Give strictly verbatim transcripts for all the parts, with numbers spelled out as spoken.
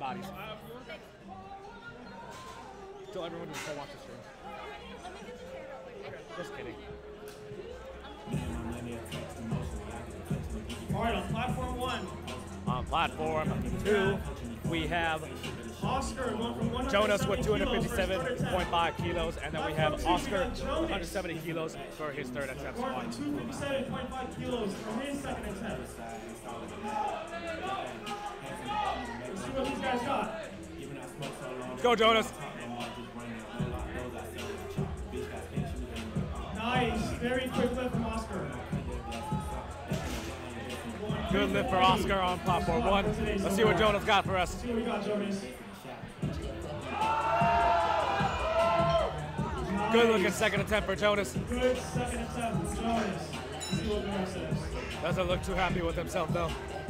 bodies. Tell everyone to go watch the stream. Just kidding. All right, on platform one. On platform two, we have Oscar going from one Jonas with two hundred fifty-seven point five kilos, and then we have Oscar with one hundred seventy kilos for his third attempt. Going from two hundred fifty-seven point five kilos for his second attempt. Let's see what these guys got. Go, Jonas. Nice, very quick lift from Oscar. Good lift for Oscar on platform one. Let's see what Jonas got for us. Let's see what we got, Jonas. Good looking second attempt for Jonas. Good second attempt for Jonas. Let's see what Jonas says. Doesn't look too happy with himself though.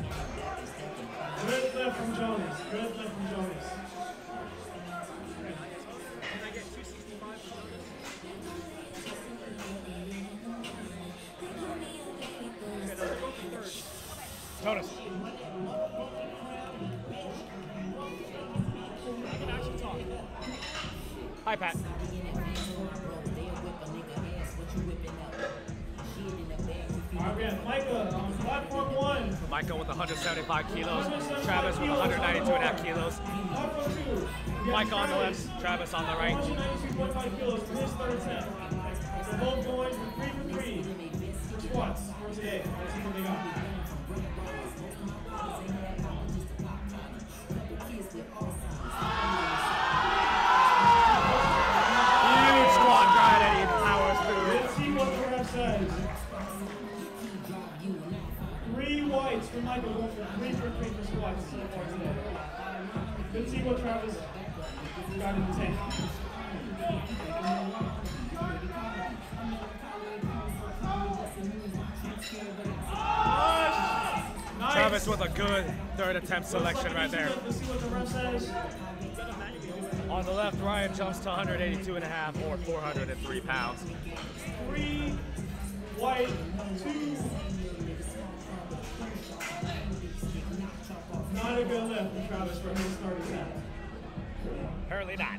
Good lift from Jonas. Good lift from Jonas. Jonas. Hi, Pat. All right, we have Micah on platform one. Micah with one hundred seventy-five kilos. Travis with one hundred ninety-two and a half kilos. Platform two. Micah on the left, Travis on the right. one hundred ninety-two point five kilos for his third attempt. They're both going for three for three for squats for today. Let's see what they got. Huge squat grind and he powers through it. Let's see what the ref says. Three whites for Michael going for three for three for squats so far today. Let's see what Travis got in the tank. Nice. Travis with a good third attempt selection right there. Let's see what the ref says. On the left, Ryan jumps to one eighty-two and a half or four hundred three pounds. Three, white, two. Not a good lift for Travis for his third attempt. Apparently not.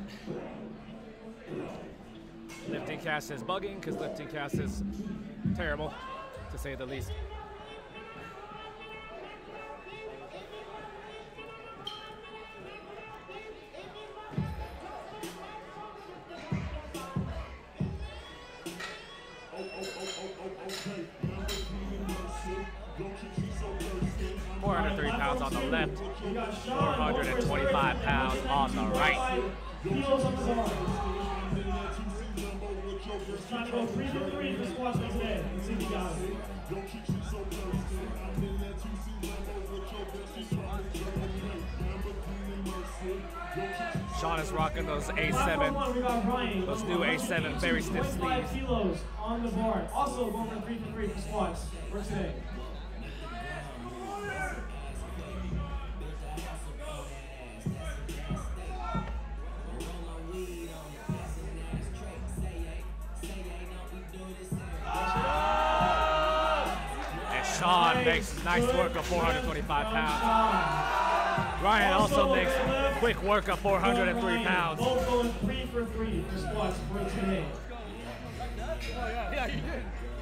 Lifting cast is bugging because lifting cast is terrible, to say the least. four hundred three pounds on the left, four hundred twenty-five pounds on the right. Heels up his arms. Trying to go three for three for squats for today. Let's see if he got it. Sean is rocking those A seven, those new A seven very stiff sleeves. Kilos on the bar. Also going for three for three for squats for today. And Sean makes nice work of four hundred twenty-five pounds. Ryan also makes quick work of four hundred three pounds. Both going three for three for squats for today. Yeah, you did.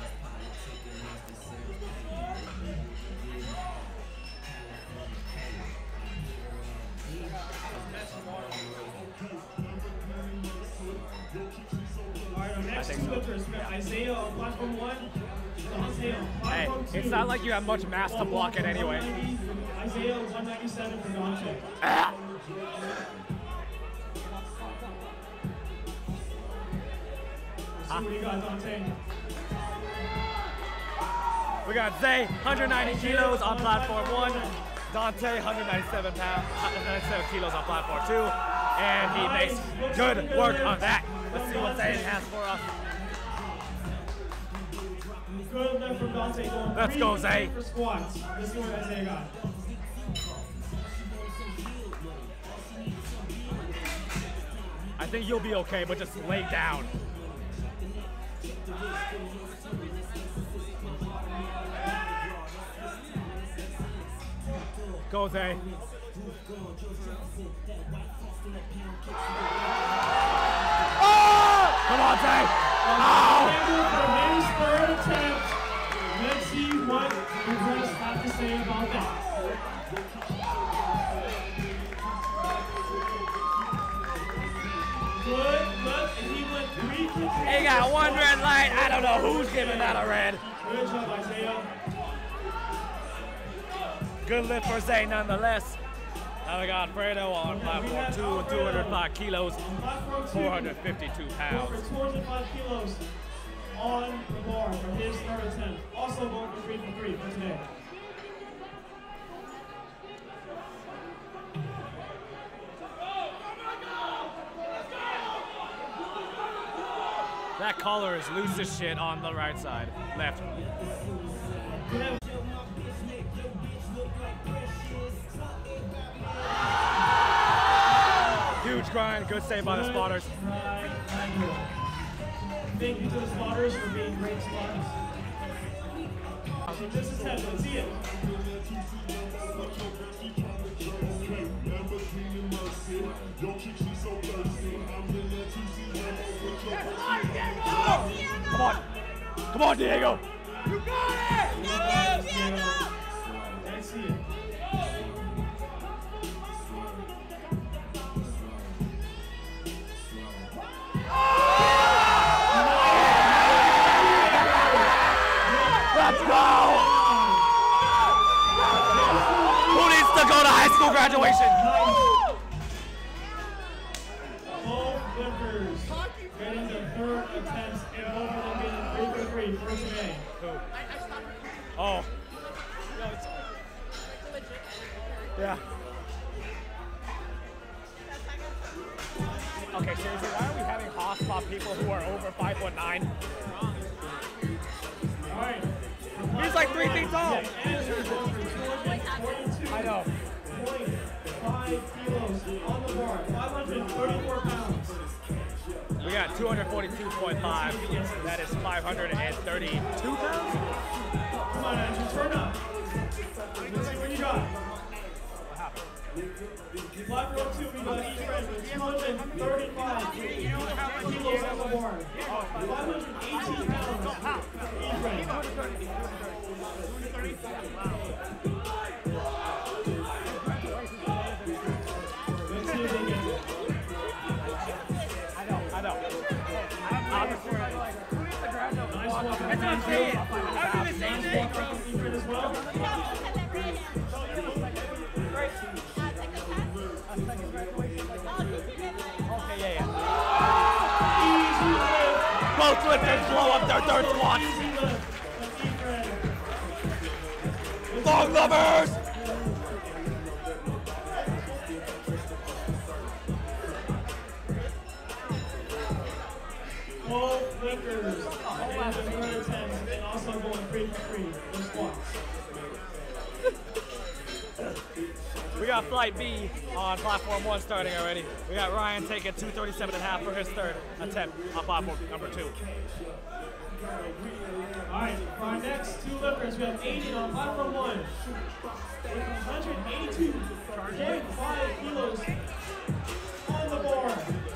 Alright, our next two lifters, we got Isaiah on platform one. Dante on Hey, platform two. it's not like you have much mass to block it anyway. Isaiah one ninety-seven for Dante. Ah. See what you got, Dante. We got Zay, one hundred ninety kilos on platform one. Dante, one hundred ninety-seven pounds, one hundred ninety-seven kilos on platform two. And he makes good work on that. Let's see what Zay has for us. Good lift from Dante going Let's go, Zay. for squats. Let's see what Isaiah got. I think you'll be okay, but just lay down. Go, Zay. Oh! Come on, Zay! Oh! For his third attempt. Let's see what the rest have to say about that. Good, good, and he went three for three. He got one red light. I don't know who's giving that a red. Good job, Isaiah. Good lift for Zay nonetheless. Now we got Fredo on platform two with two hundred five kilos, four hundred fifty-two pounds. For two hundred five kilos on the bar for his third attempt. Also going for three for three for today. That collar is loose as shit on the right side. Left. Huge grind, good save by the spotters. Thank you to the spotters for being great spotters. So this is heavy, let's see it. Come on. Come on, Diego. You got it! Get it, Diego! Let's see it. Let's go! Who needs to go to high school graduation? Both lifters getting their third attempts and both of them getting three for three for today. Oh. Yeah. Okay, seriously, why are we having hotspot people who are over five foot nine? All right. He's like three feet tall. I know. Five kilos on the bar, five hundred thirty-four pounds. We got two hundred forty-two point five. That is five hundred thirty-two pounds. Come on, Andrew, turn up. Let's see what you got. Platform two, we got each friend with two hundred thirty-five kilos on the bar. five hundred eighteen pounds each friend. Let's see if they get it. I know, I know. Nice one. That's what I'm saying. I'm doing the same thing, bro. Each friend as well. Okay, yeah, yeah. Easy lift. Both lifters blow up their third squats. Easy lift. Each friend. Long lovers! Both lifters getting their third attempts and also going three for three for squats. We got flight B on platform one starting already. We got Ryan taking two thirty-seven and a half for his third attempt on platform number two. All right, for our next two lifters, we have Aiden on platform one with one hundred eighty-two point five kilos on the bar.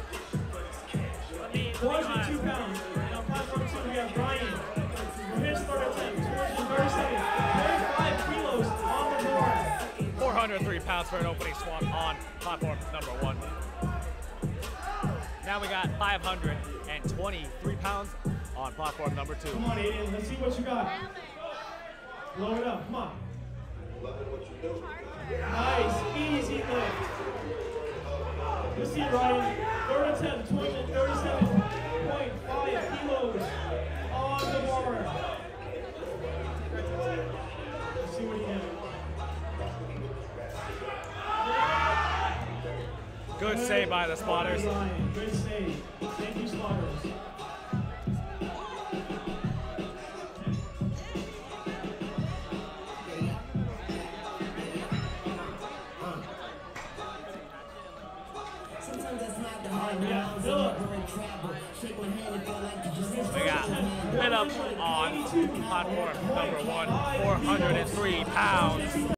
one hundred two pounds. And on platform two, we have Brian for his third attempt, two hundred thirty-seven point five kilos on the bar. four hundred three pounds for an opening squat on platform number one. Now we got five hundred twenty-three pounds on platform number two. Come on, Aiden, let's see what you got. Blow it up, come on. Nice, easy lift. Let's see, Ryan. Third attempt, two hundred thirty-seven point five kilos on the bar. Let's see what he can. Good save by the spotters. Ryan, good save. Thank you, spotters. We got Philip on platform number one, four hundred three pounds.